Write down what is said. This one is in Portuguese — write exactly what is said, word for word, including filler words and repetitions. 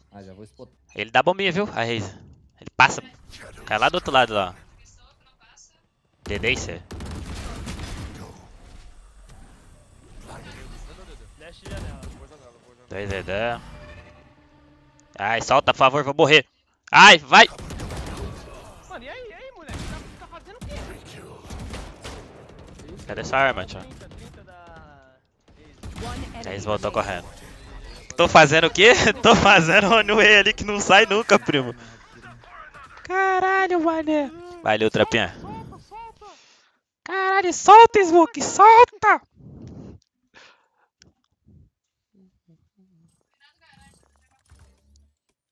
Ah, já vou spotar. Ele dá bombinha, viu? A Raze. Ele passa. Cai lá do outro lado lá. Dedei-se. Flash de janela. dois D D. Ai, solta, por favor, vou morrer. Ai, vai! Mano, e aí, e aí, moleque? Tá, tá fazendo o quê? Cadê essa arma, tio? trinta, trinta da... Aí eles voltou correndo. Tô fazendo o quê? Tô fazendo o one way ali que não sai nunca, primo. Caralho, mané. Valeu, trapinha. Caralho, solta, Smoke, solta!